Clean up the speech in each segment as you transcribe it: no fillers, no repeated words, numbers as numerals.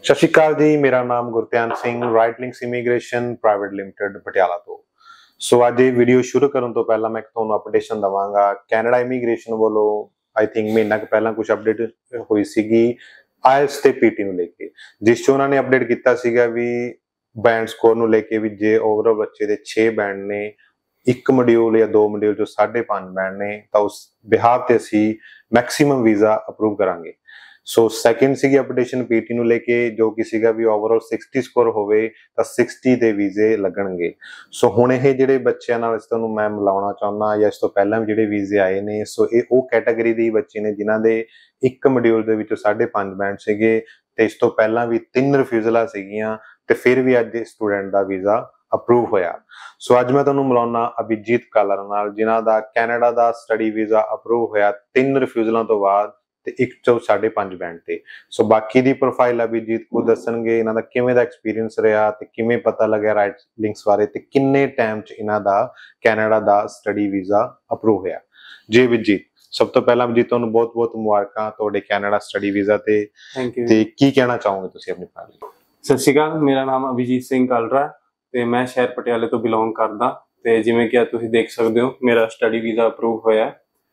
ਸਤਿ ਸ਼੍ਰੀ ਅਕਾਲ ਜੀ। ਮੇਰਾ ਨਾਮ Gurdhian Singh, Right Links Immigration Private Limited Patiala ਤੋਂ। ਸੋ ਅੱਜ ਇਹ ਵੀਡੀਓ ਸ਼ੁਰੂ ਕਰਨ ਤੋਂ ਪਹਿਲਾਂ ਮੈਂ ਤੁਹਾਨੂੰ ਅਪਡੇਸ਼ਨ ਦਵਾਂਗਾ। ਕੈਨੇਡਾ ਇਮੀਗ੍ਰੇਸ਼ਨ ਵੱਲੋਂ ਆਈ ਥਿੰਕ ਮਹੀਨਾ ਕੁ ਪਹਿਲਾਂ ਕੁਝ ਅਪਡੇਟ ਹੋਈ ਸੀਗੀ ਆਇਲਸ ਤੇ ਪੀਟੀ ਨੂੰ ਲੈ ਕੇ, ਜਿਸ 'ਚ ਉਹਨਾਂ ਨੇ ਅਪਡੇਟ ਕੀਤਾ ਸੀਗਾ ਵੀ ਬੈਂਡ ਸਕੋਰ ਨੂੰ ਲੈ ਕੇ ਵੀ ਜੇ ਓਵਰਆਲ ਬੱਚੇ ਦੇ 6 ਬੈਂਡ ਨੇ, ਇੱਕ ਮੋਡਿਊਲ ਜਾਂ 2 ਮੋਡਿਊਲ ਜੋ 5.5 ਬੈਂਡ ਨੇ, ਤਾਂ ਉਸ ਬਿਹਾਫ ਤੇ ਅਸੀਂ ਮੈਕਸਿਮਮ ਵੀਜ਼ਾ ਅਪਰੂਵ ਕਰਾਂਗੇ। ਸੋ ਸੈਕਿੰਡ ਸੀਗੀ ਅਪਡੇਸ਼ਨ ਪੀਟੀ ਨੂੰ ਲੈ ਕੇ, ਜੋ ਕਿ ਸੀਗਾ ਵੀ ਓਵਰਆਲ 60 ਸਕੋਰ ਹੋਵੇ ਤਾਂ 60 ਦੇ ਵੀਜ਼ੇ ਲੱਗਣਗੇ। ਸੋ ਹੁਣ ਇਹ ਜਿਹੜੇ ਬੱਚਿਆਂ ਨਾਲ ਇਸ ਤੁਹਾਨੂੰ ਮੈਂ ਮਿਲਾਉਣਾ ਚਾਹੁੰਦਾ ਜਾਂ ਇਸ ਤੋਂ ਪਹਿਲਾਂ ਵੀ ਜਿਹੜੇ ਵੀਜ਼ੇ ਆਏ ਨੇ, ਸੋ ਇਹ ਉਹ ਕੈਟਾਗਰੀ ਦੇ ਬੱਚੇ ਨੇ ਜਿਨ੍ਹਾਂ ਦੇ ਇੱਕ ਮੋਡਿਊਲ ਦੇ ਵਿੱਚੋਂ 5.5 ਬੈਂਡ ਸੀਗੇ ਤੇ ਇਸ ਤੋਂ ਪਹਿਲਾਂ ਵੀ 3 ਰਿਫਿਊਜ਼ਲਾਂ ਸੀਗੀਆਂ ਤੇ ਫਿਰ ਵੀ ਅੱਜ ਸਟੂਡੈਂਟ ਦਾ ਵੀਜ਼ਾ ਅਪਰੂਵ ਹੋਇਆ। ਸੋ ਅੱਜ ਮੈਂ ਤੁਹਾਨੂੰ ਮਿਲਾਉਣਾ ਅਭਿਜੀਤ ਕਾਲਰ ਨਾਲ, ਜਿਨ੍ਹਾਂ ਦਾ ਕੈਨੇਡਾ ਦਾ ਸਟੱਡੀ ਵੀਜ਼ਾ ਅਪਰੂਵ ਹੋਇਆ 3 ਰਿਫਿਊਜ਼ਲਾਂ ਤੋਂ ਬਾਅਦ ਤੇ ਇੱਕ ਚੋਂ 5.5 ਬੈਂਡ ਤੇ। ਸੋ ਬਾਕੀ ਦੀ ਪ੍ਰੋਫਾਈਲ ਅਭਿਜੀਤ ਖੁਦ ਦੱਸਣਗੇ, ਇਹਨਾਂ ਦਾ ਕਿਵੇਂ ਦਾ ਐਕਸਪੀਰੀਅੰਸ ਰਿਹਾ ਤੇ ਕਿਵੇਂ ਪਤਾ ਲੱਗਿਆ ਰਾਈਟ ਲਿੰਕਸ ਬਾਰੇ ਤੇ ਕਿੰਨੇ ਟਾਈਮ 'ਚ ਇਹਨਾਂ ਦਾ ਕੈਨੇਡਾ ਦਾ ਸਟੱਡੀ ਵੀਜ਼ਾ ਅਪਰੂਵ ਹੋਇਆ। ਜੀ ਅਭਿਜੀਤ, ਸਭ ਤੋਂ ਪਹਿਲਾਂ ਅਭਿਜੀਤ ਤੁਹਾਨੂੰ ਬਹੁਤ-ਬਹੁਤ ਮੁਬਾਰਕਾਂ ਤੁਹਾਡੇ ਕੈਨੇਡਾ ਸਟੱਡੀ ਵੀਜ਼ਾ ਤੇ। Thank you. ਤੇ ਕੀ ਕਹਿਣਾ ਚਾਹੋਗੇ ਤੁਸੀਂ ਆਪਣੀ ਫੈਮਿਲੀ? ਸਤਿ ਸ਼੍ਰੀ ਅਕਾਲ, ਮੇਰਾ ਨਾਮ ਅਭਿਜੀਤ ਸਿੰਘ ਕਾਲਰਾ ਤੇ ਮੈਂ ਸ਼ਹਿਰ ਪਟਿਆਲੇ ਤੋਂ ਬਿਲੋਂਗ ਕਰਦਾ ਤੇ ਜਿਵੇਂ ਕਿ ਤੁਸੀਂ ਦੇਖ ਸਕਦੇ ਹੋ ਮੇਰਾ ਸਟੱਡੀ ਵੀਜ਼ਾ ਅਪਰੂਵ ਹੋਇਆ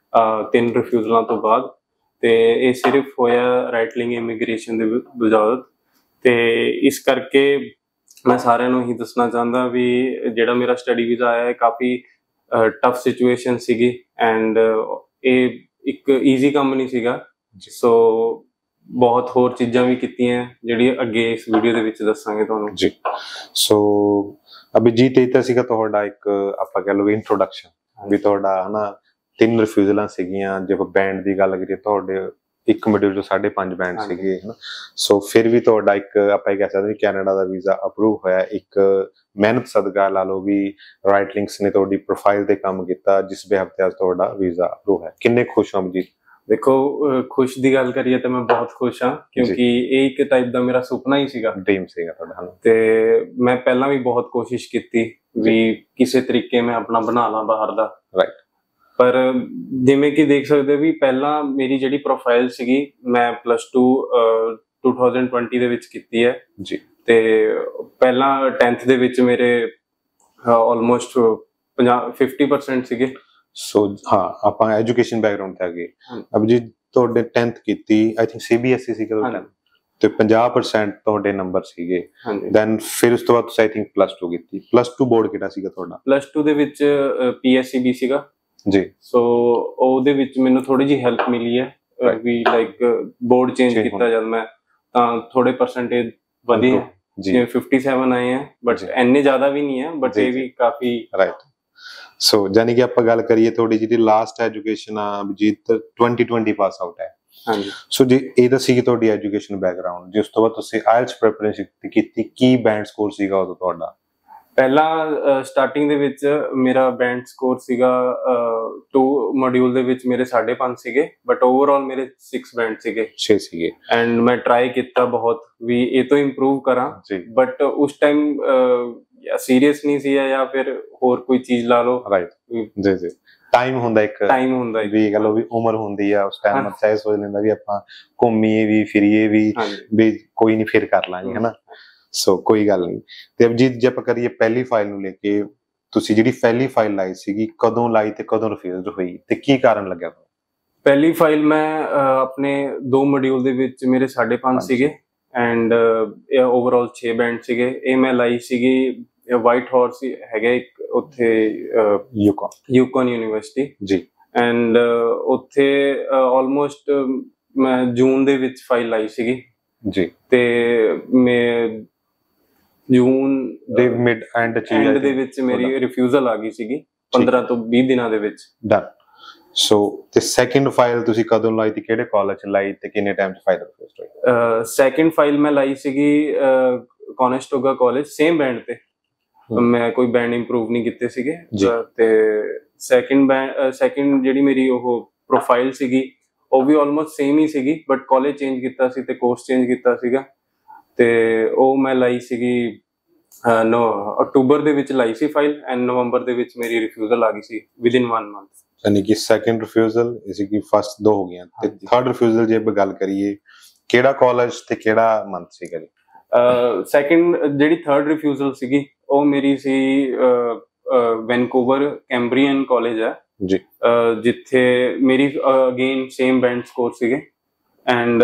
3 ਰਿਫਿਊਜ਼ਲਾਂ ਤੋਂ ਬਾਅਦ, ਤੇ ਇਹ ਸਿਰਫ ਹੋਇਆ ਰਾਈਟ ਲਿੰਕ ਇਮੀਗ੍ਰੇਸ਼ਨ ਦੇ ਬਦੌਲਤ। ਤੇ ਇਸ ਕਰਕੇ ਮੈਂ ਸਾਰਿਆਂ ਨੂੰ ਹੀ ਦੱਸਣਾ ਚਾਹੁੰਦਾ ਵੀ ਜਿਹੜਾ ਮੇਰਾ ਸਟੱਡੀ ਵੀਜ਼ਾ ਆਇਆ ਹੈ ਕਾਫੀ ਟਫ ਸਿਚੁਏਸ਼ਨ ਸੀਗੀ ਐਂਡ ਇਹ ਇੱਕ ਈਜ਼ੀ ਕੰਮ ਨਹੀਂ ਸੀਗਾ। ਸੋ ਬਹੁਤ ਹੋਰ ਚੀਜ਼ਾਂ ਵੀ ਕੀਤੀਆਂ ਜਿਹੜੀ ਅੱਗੇ ਇਸ ਵੀਡੀਓ ਦੇ ਵਿੱਚ ਦੱਸਾਂਗੇ ਤੁਹਾਨੂੰ ਜੀ। ਸੋ ਅਭਿਜੀਤ, ਇਹ ਤਾਂ ਸੀਗਾ ਤੁਹਾਡਾ ਇੱਕ ਆਪਾਂ ਕਹਿ ਲਓ ਵੀ ਇੰਟਰੋਡਕਸ਼ਨ ਵੀ ਤੁਹਾਡਾ ਹਨਾ 3 ਰਿਫਿਊਜ਼ਲਾਂ ਸੀਗੀਆਂ। ਜੇ ਆਪਾਂ ਬੈਂਡ ਦੀ ਗੱਲ ਕਰੀਏ ਤੁਹਾਡੇ ਇੱਕ ਮੋਡਿਊਲ ਚੋਂ 5.5 ਬੈਂਡ ਸੀਗੇ ਹਨਾ। ਸੋ ਫਿਰ ਵੀ ਤੁਹਾਡਾ ਇੱਕ ਆਪਾਂ ਇਹ ਕਹਿ ਸਕਦੇ ਕੈਨੇਡਾ ਦਾ ਵੀਜ਼ਾ ਅਪਰੂਵ ਹੋਇਆ। ਇੱਕ ਮਿਹਨਤ ਸਦਕਾ ਲਾ ਲਓ ਵੀ ਰਾਈਟ ਲਿੰਕਸ ਨੇ ਤੁਹਾਡੀ ਪ੍ਰੋਫਾਈਲ ਤੇ ਕੰਮ ਕੀਤਾ ਜਿਸ ਬਿਹਾਫ ਤੇ ਅੱਜ ਤੁਹਾਡਾ ਵੀਜ਼ਾ ਅਪਰੂਵ ਹੈ। ਕਿੰਨੇ ਖੁਸ਼ ਹੋ ਅਭਿਜੀਤ? ਦੇਖੋ, ਖੁਸ਼ ਦੀ ਗੱਲ ਕਰੀਏ ਤਾਂ ਮੈਂ ਬਹੁਤ ਖੁਸ਼ ਹਾਂ ਕਿਉਂਕਿ ਇਹ ਇੱਕ ਟਾਈਪ ਦਾ ਮੇਰਾ ਸੁਪਨਾ ਹੀ ਸੀਗਾ, ਡ੍ਰੀਮ ਸੀਗਾ ਤੁਹਾਡਾ ਹਨਾ। ਤੇ ਮੈਂ ਪਹਿਲਾਂ ਵੀ ਬਹੁਤ ਕੋਸ਼ਿਸ਼ ਕੀਤੀ ਵੀ ਕਿਸੇ ਤਰੀਕੇ ਮੈਂ ਆਪਣਾ ਬਣਾ ਲਾਂ ਬਾਹਰ ਦਾ। ਰਾਈਟ। ਪਰ ਜਿਵੇਂ ਕਿ ਦੇਖ ਸਕਦੇ ਵੀ ਪਹਿਲਾਂ ਮੇਰੀ ਜਿਹੜੀ ਪ੍ਰੋਫਾਈਲ ਸੀਗੀ ਮੈਂ +2 2020 ਦੇ ਵਿੱਚ ਕੀਤੀ ਹੈ ਜੀ। ਤੇ ਪਹਿਲਾਂ 10th ਦੇ ਵਿੱਚ ਮੇਰੇ ਆਲਮੋਸਟ 50% ਸੀਗੇ। ਸੋ ਹਾਂ, ਆਪਾਂ ਐਜੂਕੇਸ਼ਨ ਬੈਕਗ੍ਰਾਉਂਡ ਤੇ ਆ ਗਏ। ਅਭਿਜੀਤ, ਤੁਹਾਡੇ 10th ਕੀਤੀ ਆਈ ਥਿੰਕ CBSE ਸੀਗਾ ਤੁਹਾਡਾ ਤੇ 50% ਤੁਹਾਡੇ ਨੰਬਰ ਸੀਗੇ। ਦੈਨ ਫਿਰ ਉਸ ਤੋਂ ਬਾਅਦ ਤੁਸੀਂ ਆਈ ਥਿੰਕ +2 ਕੀਤੀ। +2 ਬੋਰਡ ਕਿਹੜਾ ਸੀਗਾ ਤੁਹਾਡਾ? +2 ਦੇ ਵਿੱਚ PSCB ਸੀਗਾ ਜੀ। ਸੋ ਉਹਦੇ ਵਿੱਚ ਮੈਨੂੰ ਥੋੜੀ ਜਿਹੀ ਹੈਲਪ ਮਿਲੀ ਹੈ ਵੀ ਲਾਈਕ ਬੋਰਡ ਚੇਂਜ ਕੀਤਾ ਜਦ ਮੈਂ ਤਾਂ ਥੋੜੇ ਪਰਸੈਂਟੇਜ ਵਧੇ ਹੈ, ਜਿਵੇਂ 57 ਆਏ ਹੈ, ਬਟ ਇੰਨੇ ਜ਼ਿਆਦਾ ਵੀ ਨਹੀਂ ਹੈ, ਬਟ ਇਹ ਵੀ ਕਾਫੀ। ਰਾਈਟ। ਸੋ ਜਾਨੀ ਕਿ ਆਪਾਂ ਗੱਲ ਕਰੀਏ ਤੁਹਾਡੀ ਜਿਹੜੀ ਲਾਸਟ ਐਜੂਕੇਸ਼ਨ ਆ ਅਭਿਜੀਤ 2020 ਪਾਸ ਆਊਟ ਹੈ। ਹਾਂਜੀ। ਸੋ ਜੀ ਇਹ ਤਾਂ ਸੀਗੀ ਤੁਹਾਡੀ ਐਜੂਕੇਸ਼ਨ ਬੈਕਗ੍ਰਾਉਂਡ। ਜਿਸ ਤੋਂ ਬਾਅਦ ਤੁਸੀਂ ਆਇਲਸ ਪ੍ਰੈਪਰੇਸ਼ਨ ਕੀਤੀ, ਕੀ ਬੈਂਡ ਸਕੋਰ ਸੀਗਾ ਉਦੋਂ ਤੁਹਾਡਾ? ਪਹਿਲਾਂ ਸਟਾਰਟਿੰਗ ਦੇ ਵਿੱਚ ਮੇਰਾ ਬੈਂਡ ਸਕੋਰ ਸੀਗਾ 2 ਮੋਡਿਊਲ ਦੇ ਵਿੱਚ ਮੇਰੇ 5.5 ਸੀਗੇ, ਬਟ ਓਵਰਆਲ ਮੇਰੇ 6 ਬੈਂਡ ਸੀਗੇ। 6 ਸੀਗੇ। ਐਂਡ ਮੈਂ ਟਰਾਈ ਕੀਤਾ ਬਹੁਤ ਵੀ ਇਹ ਤੋਂ ਇੰਪਰੂਵ ਕਰਾਂ, ਬਟ ਉਸ ਟਾਈਮ ਜਾਂ ਸੀਰੀਅਸ ਨਹੀਂ ਸੀ ਜਾਂ ਫਿਰ ਹੋਰ ਕੋਈ ਚੀਜ਼ ਲਾ ਲਓ। ਰਾਈਟ। ਜੀ ਜੀ। ਟਾਈਮ ਹੁੰਦਾ ਇੱਕ, ਟਾਈਮ ਹੁੰਦਾ ਵੀ ਗੱਲ ਵੀ ਉਮਰ ਹੁੰਦੀ ਆ ਉਸ ਟਾਈਮ ਬੱਚਾ ਇਹ ਸੋਚ ਲੈਂਦਾ ਵੀ ਆਪਾਂ ਘੁੰਮੀਏ ਵੀ ਫਿਰੀਏ ਵੀ ਕੋਈ ਨਹੀਂ ਫਿਰ ਕਰ ਲਾਂਗੇ ਹਨਾ। ਸੋ ਕੋਈ ਗੱਲ ਨਹੀਂ। ਤੇ ਅਭਿਜੀਤ, ਜੇ ਆਪਾਂ ਕਰੀਏ ਪਹਿਲੀ ਫਾਈਲ ਨੂੰ ਲੈ ਕੇ, ਤੁਸੀਂ ਜਿਹੜੀ ਪਹਿਲੀ ਫਾਈਲ ਲਾਈ ਸੀਗੀ ਕਦੋਂ ਲਾਈ ਤੇ ਕਦੋਂ ਰਿਫਿਊਜ਼ਡ ਹੋਈ ਤੇ ਕੀ ਕਾਰਨ ਲੱਗਿਆ? ਪਹਿਲੀ ਫਾਈਲ ਮੈਂ ਆਪਣੇ 2 ਮੋਡਿਊਲ ਦੇ ਵਿੱਚ ਮੇਰੇ 5.5 ਸੀਗੇ ਐਂਡ ਓਵਰਆਲ 6 ਬੈਂਡ ਸੀਗੇ। ਇਹ ਮੈਂ ਲਾਈ ਸੀਗੀ ਵਾਈਟ ਹਾਰਸ ਹੈਗਾ ਇੱਕ ਉੱਥੇ ਯੂਕਨ ਯੂਨੀਵਰਸਿਟੀ ਜੀ। ਐਂਡ ਉੱਥੇ ਆਲਮੋਸਟ ਮੈਂ ਜੂਨ ਦੇ ਵਿੱਚ ਫਾਈਲ ਲਾਈ ਸੀਗੀ ਜੀ। ਤੇ ਮੈਂ ਜੂਨ ਦੇ ਮਿਡ ਐਂਡ ਦੇ ਵਿੱਚ ਮੇਰੀ ਰਿਫਿਊਜ਼ਲ ਆ ਗਈ ਸੀਗੀ 15 ਤੋਂ 20 ਦਿਨਾਂ ਦੇ ਵਿੱਚ। ਡਨ। ਸੋ ਤੇ ਸੈਕਿੰਡ ਫਾਈਲ ਤੁਸੀਂ ਕਦੋਂ ਲਾਈ ਤੇ ਕਿਹੜੇ ਕਾਲਜ ਚ ਲਾਈ ਤੇ ਕਿੰਨੇ ਟਾਈਮ ਚ ਫਾਈਲ ਰਿਫਿਊਜ਼ਡ ਹੋਈ? ਸੈਕਿੰਡ ਫਾਈਲ ਮੈਂ ਲਾਈ ਸੀਗੀ ਕੋਨੇਸਟੋਗਾ ਕਾਲਜ, ਸੇਮ ਬੈਂਡ ਤੇ। ਮੈਂ ਕੋਈ ਬੈਂਡ ਇੰਪਰੂਵ ਨਹੀਂ ਕੀਤੇ ਸੀਗੇ। ਤੇ ਸੈਕਿੰਡ ਜਿਹੜੀ ਮੇਰੀ ਉਹ ਪ੍ਰੋਫਾਈਲ ਸੀਗੀ ਉਹ ਵੀ ਆਲਮੋਸਟ ਸੇਮ ਹੀ ਸੀਗੀ, ਬਟ ਕਾਲਜ ਚੇਂਜ ਕੀਤਾ ਸੀ ਤੇ ਕੋਰਸ ਚੇਂਜ ਕੀਤਾ ਸੀਗਾ। ਤੇ ਉਹ ਮੈਂ ਲਾਈ ਸੀਗੀ ਅਕਤੂਬਰ ਦੇ ਵਿੱਚ ਲਾਈ ਸੀ ਫਾਈਲ ਐਂਡ ਨਵੰਬਰ ਦੇ ਵਿੱਚ ਮੇਰੀ ਰਿਫਿਊਜ਼ਲ ਆ ਗਈ ਸੀ ਵਿਦਿਨ 1 ਮੰਥ। ਯਾਨੀ ਕਿ ਸੈਕਿੰਡ ਰਿਫਿਊਜ਼ਲ ਇਸੇ ਕੀ ਫਸਟ 2 ਹੋ ਗਈਆਂ ਤੇ ਥਰਡ ਰਿਫਿਊਜ਼ਲ ਜੇ ਗੱਲ ਕਰੀਏ ਕਿਹੜਾ ਕਾਲਜ ਤੇ ਕਿਹੜਾ ਮੰਥ ਸੀਗਾ ਜੀ? ਸੈਕਿੰਡ ਜਿਹੜੀ ਥਰਡ ਰਿਫਿਊਜ਼ਲ ਸੀਗੀ ਉਹ ਮੇਰੀ ਸੀ ਵੈਨਕੂਵਰ ਕੈਂਬਰੀਅਨ ਕਾਲਜ ਹੈ ਜੀ, ਜਿੱਥੇ ਮੇਰੀ ਅਗੇਨ ਸੇਮ ਬੈਂਡ ਸਕੋਰ ਸੀਗੇ ਐਂਡ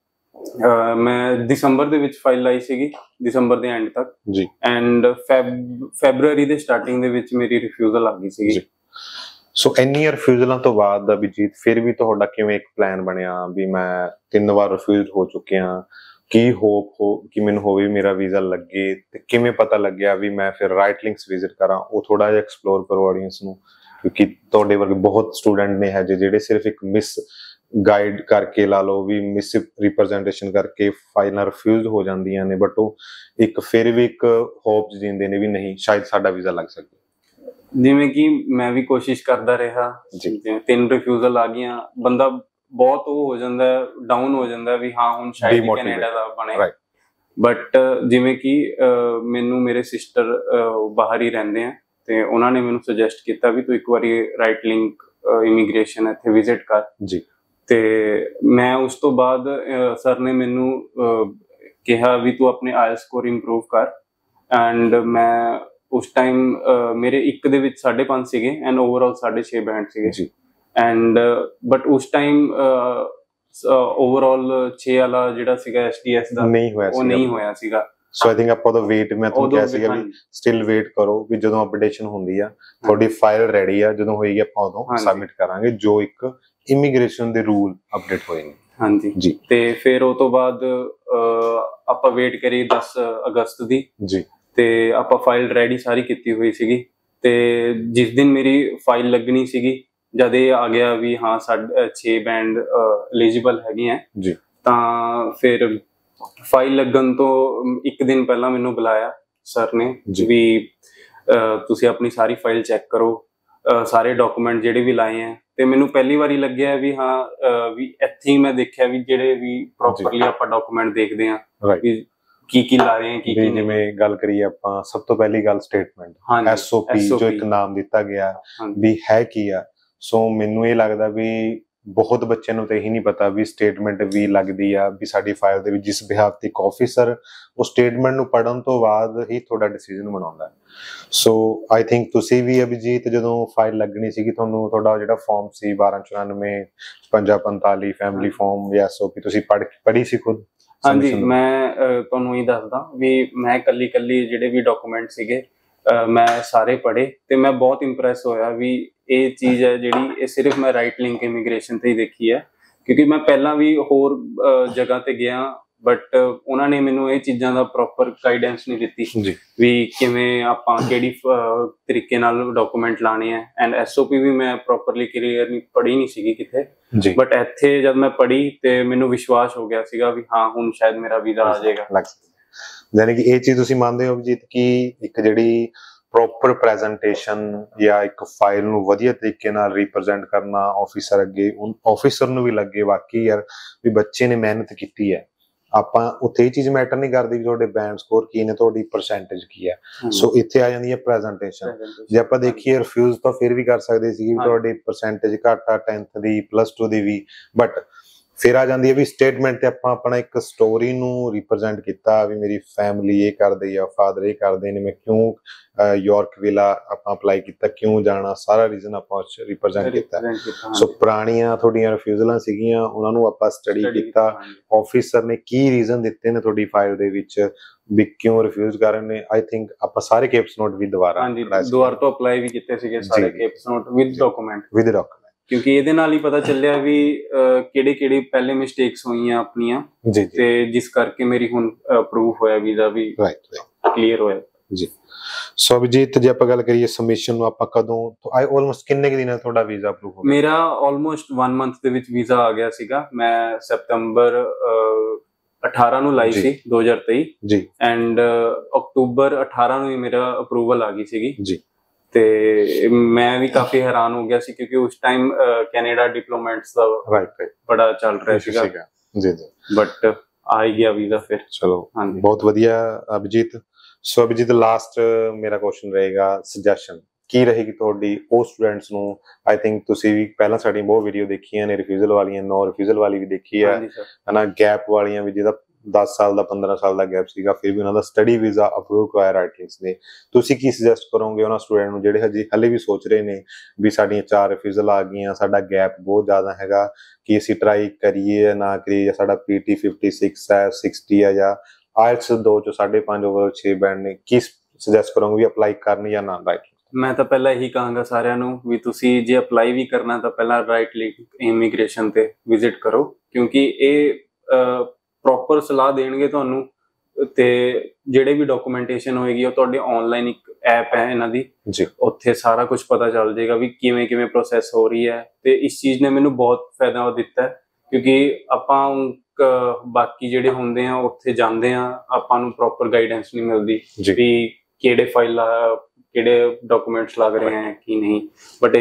ਮੈਂ ਦਸੰਬਰ ਦੇ ਵਿੱਚ ਫਾਈਲ ਲਾਈ ਸੀਗੀ, ਦਸੰਬਰ ਦੇ ਐਂਡ ਤੱਕ ਜੀ, ਐਂਡ ਫੈਬਰੂਅਰੀ ਦੇ ਸਟਾਰਟਿੰਗ ਦੇ ਵਿੱਚ ਮੇਰੀ ਰਿਫਿਊਜ਼ਲ ਆ ਗਈ ਸੀਗੀ। ਸੋ ਇੰਨੀ ਰਿਫਿਊਜ਼ਲਾਂ ਤੋਂ ਬਾਅਦ ਅਭਿਜੀਤ ਫਿਰ ਵੀ ਤੁਹਾਡਾ ਕਿਵੇਂ ਇੱਕ ਪਲਾਨ ਬਣਿਆ ਵੀ ਮੈਂ 3 ਵਾਰ ਰਿਫਿਊਜ਼ਡ ਹੋ ਚੁੱਕਿਆ, ਕੀ ਹੋਪ ਹੋ ਕਿ ਮੈਨੂੰ ਹੋਵੇ ਮੇਰਾ ਵੀਜ਼ਾ ਲੱਗੇ, ਤੇ ਕਿਵੇਂ ਪਤਾ ਲੱਗਿਆ ਵੀ ਮੈਂ ਫਿਰ ਰਾਈਟ ਲਿੰਕਸ ਵਿਜ਼ਿਟ ਕਰਾਂ? ਉਹ ਥੋੜਾ ਜਿਹਾ ਐਕਸਪਲੋਰ ਕਰੋ ਆਡੀਅנס ਨੂੰ, ਕਿਉਂਕਿ ਤੁਹਾਡੇ ਵਰਗੇ ਬਹੁਤ ਸਟੂਡੈਂਟ ਨੇ ਹੈ ਜਿਹੜੇ ਸਿਰਫ ਇੱਕ ਮਿਸ ਗਾਈਡ ਕਰਕੇ ਲਾ ਲਓ ਵੀ ਮਿਸ ਰਿਪਰੈਜ਼ੈਂਟੇਸ਼ਨ ਕਰਕੇ ਫਾਈਲਾਂ ਰਿਫਿਊਜ਼ਡ ਹੋ ਜਾਂਦੀਆਂ ਨੇ, ਬਟ ਉਹ ਇੱਕ ਫਿਰ ਵੀ ਇੱਕ ਹੋਪ ਜਿੰਦੇ ਨੇ ਵੀ ਨਹੀਂ ਸ਼ਾਇਦ ਸਾਡਾ ਵੀਜ਼ਾ ਲੱਗ ਸਕੇ। ਜਿਵੇਂ ਕਿ ਮੈਂ ਵੀ ਕੋਸ਼ਿਸ਼ ਕਰਦਾ ਰਿਹਾ, ਜਿਵੇਂ 3 ਰਿਫਿਊਜ਼ਲ ਆ ਗਈਆਂ, ਬੰਦਾ ਬਹੁਤ ਉਹ ਹੋ ਜਾਂਦਾ, ਡਾਊਨ ਹੋ ਜਾਂਦਾ ਵੀ ਹਾਂ ਹੁਣ ਸ਼ਾਇਦ ਕੈਨੇਡਾ ਦਾ ਬਣੇ। ਬਟ ਜਿਵੇਂ ਕਿ ਮੈਨੂੰ ਮੇਰੇ ਸਿਸਟਰ ਬਾਹਰ ਹੀ ਰਹਿੰਦੇ ਆ ਤੇ ਉਹਨਾਂ ਨੇ ਮੈਨੂੰ ਸੁਜੈਸਟ ਕੀਤਾ ਵੀ ਤੂੰ ਇੱਕ ਵਾਰੀ ਰਾਈਟ ਲਿੰਕ ਇਮੀਗ੍ਰੇਸ਼ਨ ਇੱਥੇ ਵਿਜ਼ਿਟ ਕਰ ਜੀ। ਤੇ ਮੈਂ ਉਸ ਤੋਂ ਬਾਅਦ ਸਰ ਨੇ ਮੈਨੂੰ ਕਿਹਾ ਵੀ ਤੂੰ ਆਪਣੇ ਆਇਲ ਸਕੋਰ ਇੰਪਰੂਵ ਕਰ, ਐਂਡ ਮੈਂ ਉਸ ਟਾਈਮ ਮੇਰੇ ਇੱਕ ਦੇ ਵਿੱਚ 5.5 ਸੀਗੇ ਐਂਡ ਓਵਰਆਲ 6.5 ਬੈਂਡ ਸੀਗੇ ਜੀ। ਐਂਡ ਬਟ ਉਸ ਟਾਈਮ ਓਵਰਆਲ 6 ਵਾਲਾ ਜਿਹੜਾ ਸੀਗਾ SDS ਦਾ ਉਹ ਨਹੀਂ ਹੋਇਆ ਸੀਗਾ। ਸੋ ਆਈ ਥਿੰਕ ਆਪਾਂ ਤਾਂ ਵੇਟ, ਮੈਂ ਤੁਹਾਨੂੰ ਕਿਹਾ ਸੀਗਾ ਵੀ ਸਟਿਲ ਵੇਟ ਕਰੋ ਵੀ ਜਦੋਂ ਅਪਡੇਸ਼ਨ ਹੁੰਦੀ ਆ ਤੁਹਾਡੀ ਫਾਈਲ ਰੈਡੀ ਆ, ਜਦੋਂ ਹੋਏਗੀ ਆਪਾਂ ਉਦੋਂ ਸਬਮਿਟ ਕਰਾਂਗੇ ਜੋ ਇੱਕ ਇਮੀਗ੍ਰੇਸ਼ਨ ਦੇ ਰੂਲ ਅਪਡੇਟ ਹੋਏ ਨੇ। ਹਾਂਜੀ ਜੀ। ਤੇ ਫਿਰ ਉਹ ਤੋਂ ਬਾਅਦ ਆਪਾਂ ਵੇਟ ਕਰੀ 10 ਅਗਸਤ ਦੀ ਜੀ, ਤੇ ਆਪਾਂ ਫਾਈਲ ਰੈਡੀ ਸਾਰੀ ਕੀਤੀ ਹੋਈ ਸੀਗੀ, ਤੇ ਜਿਸ ਦਿਨ ਮੇਰੀ ਫਾਈਲ ਲੱਗਣੀ ਸੀਗੀ ਜਦ ਇਹ ਆ ਗਿਆ ਵੀ ਹਾਂ 6 ਬੈਂਡ ਐਲੀਜੀਬਲ ਹੈਗੇ ਆ ਜੀ, ਤਾਂ ਫਿਰ ਫਾਈਲ ਲੱਗਣ ਤੋਂ ਇੱਕ ਦਿਨ ਪਹਿਲਾਂ ਮੈਨੂੰ ਬੁਲਾਇਆ ਸਰ ਨੇ ਵੀ ਤੁਸੀਂ ਆਪਣੀ ਸਾਰੀ ਫਾਈਲ ਚੈੱਕ ਕਰੋ, ਸਾਰੇ ਡਾਕੂਮੈਂਟ ਜਿਹੜੇ ਵੀ ਲਾਏ ਆ। ਤੇ ਮੈਨੂੰ ਪਹਿਲੀ ਵਾਰੀ ਲੱਗਿਆ ਵੀ ਹਾਂ ਵੀ ਇੱਥੇ ਮੈਂ ਦੇਖਿਆ ਵੀ ਜਿਹੜੇ ਵੀ ਪ੍ਰੋਪਰਲੀ ਆਪਾਂ ਡਾਕੂਮੈਂਟ ਦੇਖਦੇ ਆ ਕੀ ਲਾ ਰਹੇ ਆ, ਕੀ ਜਿਵੇਂ ਗੱਲ ਕਰੀਏ ਆਪਾਂ ਸਭ ਤੋਂ ਪਹਿਲੀ ਗੱਲ ਸਟੇਟਮੈਂਟ SOP ਜੋ ਇੱਕ ਨਾਮ ਦਿੱਤਾ ਗਿਆ ਵੀ ਹੈ ਕੀ ਆ। ਸੋ ਮੈਨੂੰ ਇਹ ਲੱਗਦਾ ਵੀ ਬਹੁਤ ਬੱਚਿਆਂ ਨੂੰ ਤਾਂ ਇਹੀ ਨਹੀਂ ਪਤਾ ਵੀ ਸਟੇਟਮੈਂਟ ਵੀ ਲੱਗਦੀ ਆ, ਵੀ ਸਾਡੀ ਫਾਈਲ ਦੇ ਵਿੱਚ ਜਿਸ ਬਿਹਾਫ ਤੇ ਇੱਕ ਆਫੀਸਰ ਉਹ ਸਟੇਟਮੈਂਟ ਨੂੰ ਪੜ੍ਹਨ ਤੋਂ ਬਾਅਦ ਹੀ ਤੁਹਾਡਾ ਡਿਸੀਜਨ ਬਣਾਉਂਦਾ। ਸੋ ਆਈ ਥਿੰਕ ਤੁਸੀਂ ਵੀ ਅਭਿਜੀਤ ਜਦੋਂ ਫਾਈਲ ਲੱਗਣੀ ਸੀਗੀ ਤੁਹਾਨੂੰ ਤੁਹਾਡਾ ਜਿਹੜਾ ਫਾਰਮ ਸੀ 1294 5545 ਫੈਮਿਲੀ ਫਾਰਮ ਜਾਂ SOP ਤੁਸੀਂ ਪੜ੍ਹੀ ਸੀ ਖੁਦ? ਹਾਂਜੀ, ਮੈਂ ਤੁਹਾਨੂੰ ਇਹ ਦੱਸਦਾ ਵੀ ਮੈਂ ਕੱਲੀ ਜਿਹੜੇ ਵੀ ਡਾਕੂਮੈਂਟ ਸੀਗੇ ਮੈਂ ਸਾਰੇ ਪੜ੍ਹੇ ਤੇ ਮੈਂ ਬਹੁਤ ਇੰਪ੍ਰੈਸ ਹੋਇਆ ਵੀ ਇਹ ਚੀਜ਼ ਹੈ ਜਿਹੜੀ ਇਹ ਸਿਰਫ ਮੈਂ ਰਾਈਟ ਲਿੰਕ ਇਮੀਗ੍ਰੇਸ਼ਨ ਤੇ ਹੀ ਦੇਖੀ ਹੈ, ਕਿਉਂਕਿ ਮੈਂ ਪਹਿਲਾਂ ਵੀ ਹੋਰ ਜਗ੍ਹਾ ਤੇ ਗਿਆ ਬਟ ਉਹਨਾਂ ਨੇ ਮੈਨੂੰ ਇਹ ਚੀਜ਼ਾਂ ਦਾ ਪ੍ਰੋਪਰ ਗਾਈਡੈਂਸ ਨਹੀਂ ਦਿੱਤੀ ਵੀ ਕਿਵੇਂ ਆਪਾਂ ਕਿਹੜੀ ਤਰੀਕੇ ਨਾਲ ਡਾਕੂਮੈਂਟ ਲਾਣੇ ਆ, ਐਂਡ SOP ਵੀ ਮੈਂ ਪ੍ਰੋਪਰਲੀ ਕਲੀਅਰ ਪੜ੍ਹੀ ਨਹੀਂ ਸੀਗੀ ਕਿਤੇ, ਬਟ ਇੱਥੇ ਜਦ ਮੈਂ ਪੜ੍ਹੀ ਤੇ ਮੈਨੂੰ ਵਿਸ਼ਵਾਸ ਹੋ ਗਿਆ ਸੀਗਾ ਵੀ ਹਾਂ ਹੁਣ ਸ਼ਾਇਦ ਮੇਰਾ ਵੀਜ਼ਾ ਆ ਜਾਏਗਾ। ਯਾਨੀ ਕਿ ਇਹ ਚੀਜ਼ ਤੁਸੀਂ ਮੰਨਦੇ ਹੋ ਅਭਿਜੀਤ ਕਿ ਇੱਕ ਜਿਹੜੀ ਪ੍ਰੋਪਰ ਪ੍ਰੈਜੈਂਟੇਸ਼ਨ ਜਾਂ ਇੱਕ ਫਾਈਲ ਨੂੰ ਵਧੀਆ ਤਰੀਕੇ ਨਾਲ ਰਿਪਰੈਜ਼ੈਂਟ ਕਰਨਾ ਆਫਿਸਰ ਅੱਗੇ, ਆਫਿਸਰ ਨੂੰ ਵੀ ਲੱਗੇ ਵਾਕਈ ਯਾਰ ਵੀ ਬੱਚੇ ਨੇ ਮਿਹਨਤ ਕੀਤੀ ਹੈ। ਆਪਾਂ ਉੱਥੇ ਇਹ ਚੀਜ਼ ਮੈਟਰ ਨਹੀਂ ਕਰਦੀ ਵੀ ਤੁਹਾਡੇ ਬੈਂਡ ਸਕੋਰ ਕੀ ਨੇ, ਤੁਹਾਡੀ ਪਰਸੈਂਟੇਜ ਕੀ ਹੈ। ਸੋ ਇੱਥੇ ਆ ਜਾਂਦੀ ਹੈ ਪ੍ਰੈਜੈਂਟੇਸ਼ਨ। ਜੇ ਆਪਾਂ ਦੇਖੀਏ ਰਿਫਿਊਜ਼ ਤਾਂ ਫਿਰ ਵੀ ਕਰ ਸਕਦੇ ਸੀ ਵੀ ਤੁਹਾਡੀ ਪਰਸੈਂਟੇਜ ਘੱਟ ਆ 10th the +2 the we, but ਫਿਰ ਆ ਜਾਂਦੀ ਹੈ ਵੀ ਸਟੇਟਮੈਂਟ ਤੇ ਆਪਾਂ ਆਪਣਾ ਇੱਕ ਸਟੋਰੀ ਨੂੰ ਰਿਪਰੈਜ਼ੈਂਟ ਕੀਤਾ ਵੀ ਮੇਰੀ ਫੈਮਿਲੀ ਇਹ ਕਰਦੀ ਆ, ਫਾਦਰ ਇਹ ਕਰਦੇ ਨੇ, ਮੈਂ ਕਿਉਂ ਯਾਰਕਵਿਲਾ ਆਪਾਂ ਅਪਲਾਈ ਕੀਤਾ, ਕਿਉਂ ਜਾਣਾ, ਸਾਰਾ ਰੀਜ਼ਨ ਆਪਾਂ ਰਿਪਰੈਜ਼ੈਂਟ ਕੀਤਾ। ਸੋ ਪੁਰਾਣੀਆਂ ਤੁਹਾਡੀਆਂ ਰਿਫਿਊਜ਼ਲਾਂ ਸੀਗੀਆਂ ਉਹਨਾਂ ਨੂੰ ਆਪਾਂ ਸਟੱਡੀ ਕੀਤਾ, ਆਫਿਸਰ ਨੇ ਕੀ ਰੀਜ਼ਨ ਦਿੱਤੇ ਨੇ ਤੁਹਾਡੀ ਫਾਈਲ ਦੇ ਵਿੱਚ ਵੀ ਕਿਉਂ ਰਿਫਿਊਜ਼ ਕਰ ਰਹੇ ਨੇ। ਆਈ ਥਿੰਕ ਆਪਾਂ ਸਾਰੇ ਕੇਪਸ ਨੋਟ ਵੀ ਦੁਬਾਰਾ ਤੋਂ ਅਪਲਾਈ ਵੀ ਕੀਤੇ ਸੀਗੇ ਸਾਰੇ ਕੇਪਸ ਨੋਟ ਵਿਦ ਡਾਕੂਮੈਂਟ, ਕਿਉਂਕਿ ਇਹਦੇ ਨਾਲ ਹੀ ਪਤਾ ਚੱਲਿਆ ਵੀ ਕਿਹੜੇ ਪਹਿਲੇ ਮਿਸਟੇਕਸ ਹੋਈਆਂ ਆਪਣੀਆਂ ਤੇ ਜਿਸ ਕਰਕੇ ਮੇਰੀ ਹੁਣ ਅਪਰੂਵ ਹੋਇਆ ਵੀਜ਼ਾ ਵੀ ਕਲੀਅਰ ਹੋਇਆ ਜੀ। ਸੋ ਅਭਿਜੀਤ ਜੇ ਆਪਾਂ ਗੱਲ ਕਰੀਏ ਸਬਮਿਸ਼ਨ ਨੂੰ ਆਪਾਂ ਕਦੋਂ ਆਲਮੋਸਟ ਕਿੰਨੇ ਕੁ ਦਿਨਾਂ ਤੁਹਾਡਾ ਵੀਜ਼ਾ ਅਪਰੂਵ ਹੋ ਗਿਆ? ਮੇਰਾ ਆਲਮੋਸਟ 1 ਮੰਥ ਦੇ ਵਿੱਚ ਵੀਜ਼ਾ ਆ ਗਿਆ ਸੀਗਾ। ਮੈਂ ਸਤੰਬਰ 18 ਨੂੰ ਲਾਈ ਸੀ 2023 ਜੀ, ਐਂਡ ਅਕਤੂਬਰ 18 ਨੂੰ ਹੀ ਮੇਰਾ ਅਪਰੂਵਲ ਆ ਗਈ ਸੀਗੀ ਜੀ। ਤੇ ਮੈਂ ਵੀ ਕਾਫੀ ਹੈਰਾਨ ਹੋ ਗਿਆ ਸੀ ਕਿਉਂਕਿ ਉਸ ਟਾਈਮ ਕੈਨੇਡਾ ਡਿਪਲੋਮੈਟਸ ਦਾ ਬੜਾ ਚੱਲ ਰਿਹਾ ਸੀਗਾ ਜੀ ਜੀ, ਬਟ ਆ ਹੀ ਗਿਆ ਵੀਜ਼ਾ ਫਿਰ। ਚਲੋ ਬਹੁਤ ਵਧੀਆ ਅਭਿਜੀਤ। ਸੋ ਅਭਿਜੀਤ ਲਾਸਟ ਮੇਰਾ ਕੁਐਸਚਨ ਰਹੇਗਾ, ਸੁਜੈਸ਼ਨ ਕੀ ਰਹੇਗੀ ਤੁਹਾਡੀ ਉਹ ਸਟੂਡੈਂਟਸ ਨੂੰ? ਆਈ ਥਿੰਕ ਤੁਸੀਂ ਵੀ ਪਹਿਲਾਂ ਸਾਡੀ ਬਹੁਤ ਵੀਡੀਓ ਦੇਖੀਆਂ ਨੇ, ਰਿਫਿਊਜ਼ਲ ਵਾਲੀਆਂ, ਨੋ ਰਿਫਿਊਜ਼ਲ ਵਾਲੀ ਵੀ ਦੇਖੀ ਹੈ ਹਨਾ, ਗੈਪ ਵਾਲੀਆਂ ਵੀ, ਜਿਹਦਾ 10 ਸਾਲ ਦਾ 15 ਸਾਲ ਦਾ ਗੈਪ ਸੀਗਾ, ਫਿਰ ਵੀ ਉਹਨਾਂ ਦਾ ਸਟੱਡੀ ਵੀਜ਼ਾ ਅਪਰੂਵ ਕਰਵਾਇਆ ਰਾਈਟਲਿੰਕਸ ਨੇ। ਤੁਸੀਂ ਕੀ ਸੁਜੈਸਟ ਕਰੋਗੇ ਉਹਨਾਂ ਸਟੂਡੈਂਟ ਨੂੰ ਜਿਹੜੇ ਹਲੇ ਵੀ ਸੋਚ ਰਹੇ ਨੇ ਵੀ ਸਾਡੀਆਂ 4 ਰਿਫਿਊਜ਼ਲ ਆ ਗਈਆਂ, ਸਾਡਾ ਗੈਪ ਬਹੁਤ ਜ਼ਿਆਦਾ ਹੈਗਾ, ਕਿ ਅਸੀਂ ਟਰਾਈ ਕਰੀਏ ਜਾਂ ਨਾ ਕਰੀਏ, ਜਾਂ ਸਾਡਾ PT 56 ਹੈ, 60 ਹੈ, ਜਾਂ IELTS 2 ਚੋਂ 5.5 ਓਵਰਆਲ 6 ਬੈਂਡ ਨੇ, ਕੀ ਸੁਜੈਸਟ ਕਰੋਗੇ ਵੀ ਅਪਲਾਈ ਕਰਨ ਜਾਂ ਨਾ ਰਾਈਟਲਿੰਕਸ? ਮੈਂ ਤਾਂ ਪਹਿਲਾਂ ਇਹੀ ਕਹਾਂਗਾ ਸਾਰਿਆਂ ਨੂੰ ਵੀ ਤੁਸੀਂ ਜੇ ਅਪਲਾਈ ਵੀ ਕਰਨਾ ਤਾਂ ਪਹਿਲਾਂ ਰਾਈਟਲਿੰਕ ਇਮੀਗ੍ਰੇਸ਼ਨ ਤੇ ਵਿਜ਼ਿਟ ਕਰੋ, ਕਿਉਂਕਿ ਇਹ ਪ੍ਰੋਪਰ ਸਲਾਹ ਦੇਣਗੇ ਤੁਹਾਨੂੰ, ਤੇ ਜਿਹੜੇ ਵੀ ਡਾਕੂਮੈਂਟੇਸ਼ਨ ਹੋਏਗੀ ਉਹ ਤੁਹਾਡੇ ਆਨਲਾਈਨ ਇੱਕ ਐਪ ਹੈ ਇਹਨਾਂ ਦੀ ਜੀ, ਉੱਥੇ ਸਾਰਾ ਕੁਝ ਪਤਾ ਚੱਲ ਜਾਏਗਾ ਵੀ ਕਿਵੇਂ ਕਿਵੇਂ ਪ੍ਰੋਸੈਸ ਹੋ ਰਹੀ ਹੈ। ਤੇ ਇਸ ਚੀਜ਼ ਨੇ ਮੈਨੂੰ ਬਹੁਤ ਫਾਇਦਾ ਦਿੱਤਾ, ਕਿਉਂਕਿ ਆਪਾਂ ਬਾਕੀ ਜਿਹੜੇ ਹੁੰਦੇ ਆ ਉੱਥੇ ਜਾਂਦੇ ਆ, ਆਪਾਂ ਨੂੰ ਪ੍ਰੋਪਰ ਗਾਈਡੈਂਸ ਨਹੀਂ ਮਿਲਦੀ ਵੀ ਕਿਹੜੇ ਫਾਈਲਾਂ ਕਿਹੜੇ ਡਾਕੂਮੈਂਟਸ ਲੱਗ ਰਹੇ ਹੈ ਕੀ ਨਹੀਂ, ਬਟ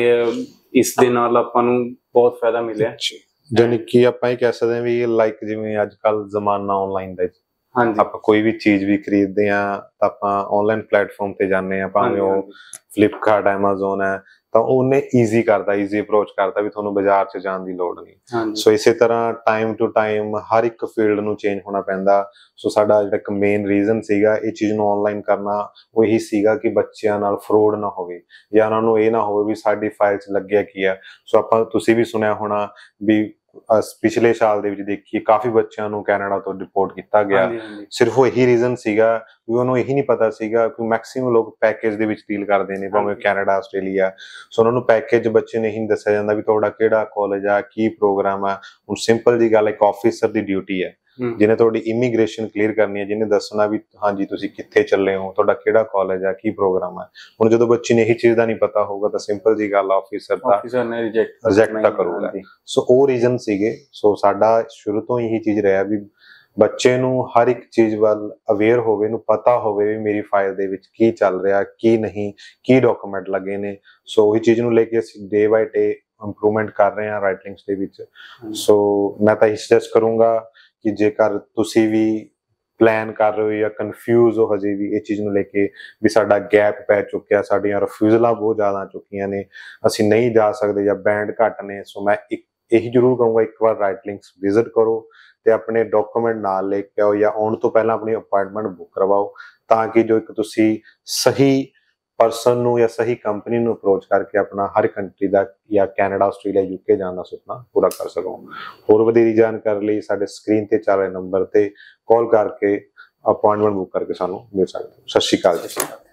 ਇਸ ਦੇ ਨਾਲ ਆਪਾਂ ਨੂੰ ਬਹੁਤ ਫਾਇਦਾ ਮਿਲਿਆ। ਜਾਨੀ ਕਿ ਆਪਾਂ ਇਹ ਕਹਿ ਸਕਦੇ ਹਾਂ ਵੀ ਲਾਈਕ ਜਿਵੇਂ ਅੱਜ ਕੱਲ ਜ਼ਮਾਨਾ ਆਨਲਾਈਨ ਦਾ, ਹਾਂਜੀ, ਆਪਾਂ ਕੋਈ ਵੀ ਚੀਜ਼ ਵੀ ਖਰੀਦਦੇ ਆ ਤਾਂ ਆਪਾਂ ਆਨਲਾਈਨ ਪਲੇਟਫਾਰਮ ਤੇ ਜਾਂਦੇ ਆ, ਭਾਵੇਂ ਉਹ ਫਲਿੱਪਕਾਰਟ, ਐਮਾਜ਼ੋਨ ਹੈ, ਤਾਂ ਉਹਨੇ ਈਜ਼ੀ ਅਪਰੋਚ ਕਰਦਾ ਵੀ ਤੁਹਾਨੂੰ ਬਾਜ਼ਾਰ 'ਚ ਜਾਣ ਦੀ ਲੋੜ ਨਹੀਂ। ਸੋ ਇਸੇ ਤਰ੍ਹਾਂ ਟਾਈਮ ਟੂ ਟਾਈਮ ਹਰ ਇੱਕ ਫੀਲਡ ਨੂੰ ਚੇਂਜ ਹੋਣਾ ਪੈਂਦਾ। ਸੋ ਸਾਡਾ ਜਿਹੜਾ ਇੱਕ ਮੇਨ ਰੀਜ਼ਨ ਸੀਗਾ ਇਹ ਚੀਜ਼ ਨੂੰ ਆਨਲਾਈਨ ਕਰਨਾ, ਉਹ ਇਹੀ ਸੀਗਾ ਕਿ ਬੱਚਿਆਂ ਨਾਲ ਫਰੋਡ ਨਾ ਹੋਵੇ, ਜਾਂ ਉਹਨਾਂ ਨੂੰ ਇਹ ਨਾ ਹੋਵੇ ਵੀ ਸਾਡੀ ਫਾਈਲ 'ਚ ਲੱਗਿਆ ਕੀ ਆ। ਸੋ ਤੁਸੀਂ ਵੀ ਸੁਣਿਆ ਹੋਣਾ ਵੀ ਪਿਛਲੇ ਸਾਲ ਦੇ ਵਿੱਚ ਦੇਖੀਏ ਕਾਫੀ ਬੱਚਿਆਂ ਨੂੰ ਕੈਨੇਡਾ ਤੋਂ ਡਿਪੋਰਟ ਕੀਤਾ ਗਿਆ, ਸਿਰਫ ਉਹ ਇਹੀ ਰੀਜ਼ਨ ਸੀਗਾ ਵੀ ਉਹਨੂੰ ਇਹੀ ਨਹੀਂ ਪਤਾ ਸੀਗਾ ਕਿ ਮੈਕਸਿਮਮ ਲੋਕ ਪੈਕੇਜ ਦੇ ਵਿੱਚ ਡੀਲ ਕਰਦੇ ਨੇ, ਭਾਵੇਂ ਕੈਨੇਡਾ, ਆਸਟ੍ਰੇਲੀਆ। ਸੋ ਉਹਨਾਂ ਨੂੰ ਪੈਕੇਜ ਬੱਚੇ ਨੂੰ ਇਹੀ ਦੱਸਿਆ ਜਾਂਦਾ ਵੀ ਤੁਹਾਡਾ ਕਿਹੜਾ ਕਾਲਜ ਆ, ਕੀ ਪ੍ਰੋਗਰਾਮ ਆ। ਹੁਣ ਸਿੰਪਲ ਜੀ ਗੱਲ, ਇੱਕ ਆਫਿਸਰ ਦੀ ਡਿਊਟੀ ਹੈ ਜਿਹਨੇ ਤੁਹਾਡੀ ਇਮੀਗ੍ਰੇਸ਼ਨ ਕਲੀਅਰ ਕਰਨੀ ਹੈ, ਜਿਹਨੇ ਦੱਸਣਾ ਵੀ ਹਾਂਜੀ ਤੁਸੀਂ ਕਿੱਥੇ ਚੱਲੇ ਹੋ, ਤੁਹਾਡਾ ਕਿਹੜਾ ਕਾਲਜ ਆ, ਕੀ ਪ੍ਰੋਗਰਾਮ ਹੈ। ਹੁਣ ਜਦੋਂ ਬੱਚੇ ਨੂੰ ਇਹੀ ਚੀਜ਼ ਦਾ ਨਹੀਂ ਪਤਾ ਹੋਊਗਾ ਤਾਂ ਸਿੰਪਲ ਜੀ ਗੱਲ, ਆਫਿਸਰ ਨੇ ਰਿਜੈਕਟ ਤਾਂ ਕਰੂਗਾ। ਸੋ ਉਹ ਰੀਜ਼ਨ ਸੀਗੇ। ਸੋ ਸਾਡਾ ਸ਼ੁਰੂ ਤੋਂ ਇਹੀ ਚੀਜ਼ ਰਿਹਾ ਵੀ ਬੱਚੇ ਨੂੰ ਹਰ ਇੱਕ ਚੀਜ਼ ਵੱਲ ਅਵੇਅਰ ਹੋਵੇ, ਨੂੰ ਪਤਾ ਹੋਵੇ ਵੀ ਮੇਰੀ ਫਾਈਲ ਦੇ ਵਿੱਚ ਕੀ ਚੱਲ ਰਿਹਾ, ਕੀ ਨਹੀਂ, ਕੀ ਡਾਕੂਮੈਂਟ ਲੱਗੇ ਨੇ। ਸੋ ਉਹੀ ਚੀਜ਼ ਨੂੰ ਲੈ ਕੇ ਅਸੀਂ ਡੇ ਬਾਈ ਡੇ ਇੰਪਰੂਵਮੈਂਟ ਕਰ ਰਹੇ ਹਾਂ ਰਾਈਟਲਿੰਕਸ ਦੇ ਵਿੱਚ। ਸੋ ਮੈਂ ਤਾਂ ਇਹ ਸੁਜੈਸਟ ਕਰੂੰਗਾ ਕਿ ਜੇਕਰ ਤੁਸੀਂ ਵੀ ਪਲਾਨ ਕਰ ਰਹੇ ਹੋ ਜਾਂ ਕਨਫਿਊਜ਼ ਹੋ ਹਜੇ ਵੀ ਇਹ ਚੀਜ਼ ਨੂੰ ਲੈ ਕੇ ਵੀ ਸਾਡਾ ਗੈਪ ਪੈ ਚੁੱਕਿਆ, ਸਾਡੀਆਂ ਰਿਫਿਊਜ਼ਲਾਂ ਬਹੁਤ ਜ਼ਿਆਦਾ ਆ ਚੁੱਕੀਆਂ ਨੇ, ਅਸੀਂ ਨਹੀਂ ਜਾ ਸਕਦੇ ਜਾਂ ਬੈਂਡ ਘੱਟ ਨੇ, ਸੋ ਮੈਂ ਇਹੀ ਜ਼ਰੂਰ ਕਹੂੰਗਾ ਇੱਕ ਵਾਰ ਰਾਈਟਲਿੰਕਸ ਵਿਜ਼ਿਟ ਕਰੋ ਤੇ ਆਪਣੇ ਡਾਕੂਮੈਂਟ ਨਾਲ ਲੈ ਕੇ ਆਓ, ਜਾਂ ਆਉਣ ਤੋਂ ਪਹਿਲਾਂ ਆਪਣੀ ਅਪਾਇੰਟਮੈਂਟ ਬੁੱਕ ਕਰਵਾਓ, ਤਾਂ ਕਿ ਜੋ ਇੱਕ ਤੁਸੀਂ ਸਹੀ ਪਰਸਨ ਨੂੰ ਜਾਂ ਸਹੀ ਕੰਪਨੀ ਨੂੰ ਅਪਰੋਚ ਕਰਕੇ ਆਪਣਾ ਹਰ ਕੰਟਰੀ ਦਾ ਜਾਂ ਕੈਨੇਡਾ, ਆਸਟ੍ਰੇਲੀਆ, UK ਜਾਣ ਦਾ ਸੁਪਨਾ ਪੂਰਾ ਕਰ ਸਕੋ। ਹੋਰ ਵਧੇਰੀ ਜਾਣਕਾਰੀ ਲਈ ਸਾਡੇ ਸਕਰੀਨ ਤੇ ਚੱਲ ਰਹੇ ਨੰਬਰ ਤੇ ਕਾਲ ਕਰਕੇ ਅਪਾਇੰਟਮੈਂਟ ਬੁੱਕ ਕਰਕੇ ਸਾਨੂੰ ਮਿਲ ਸਕਦੇ ਹੋ। ਸਤਿ ਸ਼੍ਰੀ ਅਕਾਲ ਜੀ।